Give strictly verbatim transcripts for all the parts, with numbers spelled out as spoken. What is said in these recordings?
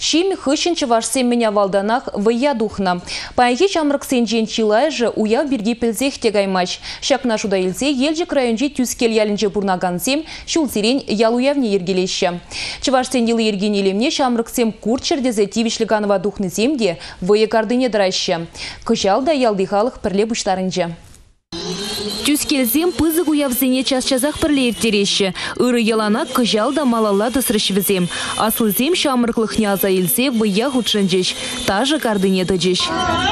Шим хыщен чывашсем меня валданах выя духна. Паяхи чамрык сенжен чилай же уяв бирги пілзех тегаймач. Шакна шуда илсе елжик районжи түскел ялінже бурнагансем шул сирен ял уявне ергелеші. Чывашсен елы ерген елемне чамрыксем курчердезе тивишліганова духны земде выя кардыне драйшы. Кыжал да ялдыхалық пірле бұштарынжы. Түскелзем пызык уявзене час-часах пірле ертереші. Үрі елана кыжал да малалла дысрышвізем. Аслызем шамырқлықне аза елсе выя худшынжеш. Тажы кардыне дыжеш.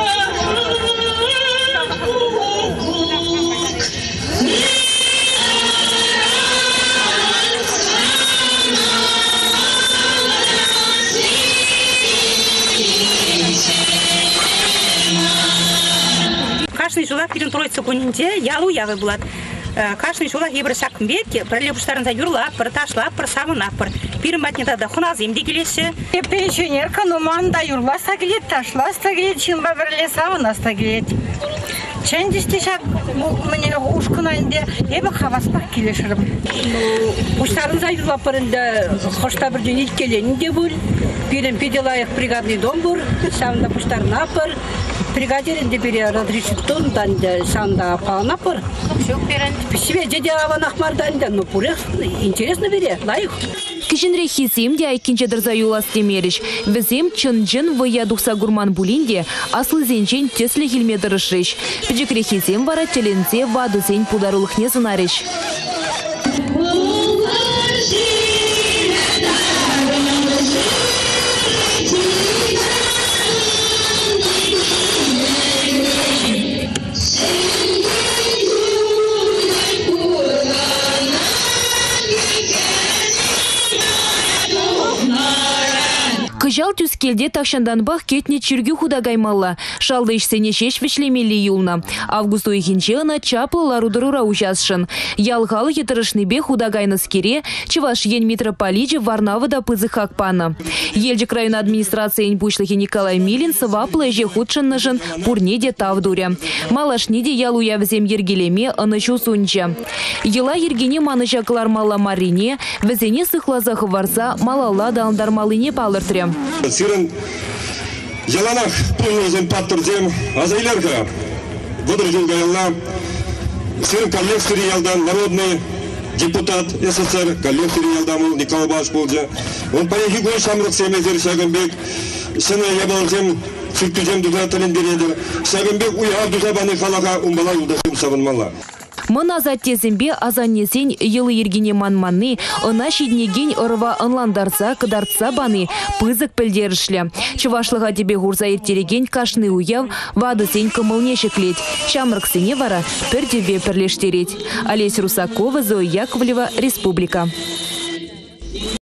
Каждый жолақ бірін троица күнінде ялу явы болады. Каждый жолақ ебір шақын беке, бірлі бұштарында юрлап, бір ташлап, бір сағынап, бір. Бірін бәтінеді да құназ емде келесі. Пенсионерка нуманда юрласа келет, ташласа келет, шынба бірлі сағынаса келет. Чәндісті шақ мұне ұшқынайында ебі қабаспақ келешірім. Бұштарында юрлап бірінде қошта бірден еткеленінде бұл. Бірін педелайық бригадный дом бұл, сағында бұштарына бір. Бригадирінде бере разрешиттон данде санда паланапыр. Себе деде аванахмарданде, но пурек интересно бере, лайық. Кишинре хизем де айкинче дырза юлас темериш. Візем чын-жын выя дұқса гурман булинде аслы зенчен теслі хилме дырышрыш. Піджекре хизем вара телензе вады зен пударулықне зынарыш. Кыжал түскелде тақшанданбақ кетне чүргі худагаймалла. Шалды ішсене шеш вешлемелі юлна. Август ойхинчеғына чаплы ларудырура учасшын. Ялғалы етірішнебе худагайныз кере, чываш ен митрополиджи Варнавы да пызы хакпаны. Елжік район администрациян бушлығы Николай Милин сываплы әже худшынныжын пурнеде тавдуря. Малашнеде ялу явзем ергелеме ынышу сунча. Ела ергене маныжа кылармалла марине, візене сықлазағы варса малалла далындармалыне палыртыря. Сирен яланах полнозем паттырдем азайларга водыр жылга ялна сирен коллектори ялдан народный депутат СССР коллектори ялдамыл Николай Баш болды. Он поехи гой шамрық семезер Шагынбек сені ябалжем сүртүжем дұға тілін береді. Шагынбек уйға дұзабаны қалаға умбала юдашым сабынмала. Мына заттезімбе азаннесен елы ергене манманны, ына шиднеген ұрыва ынландарса, кыдартса баны, пызык пілдерішлі. Чывашлыға дебе ғурза ертереген кашны уяв, вады сен кымылне шеклет. Шамрықсыне вара пір дебе пірлештерет. Олесь Русакова, Зоя Яковлева, Республика.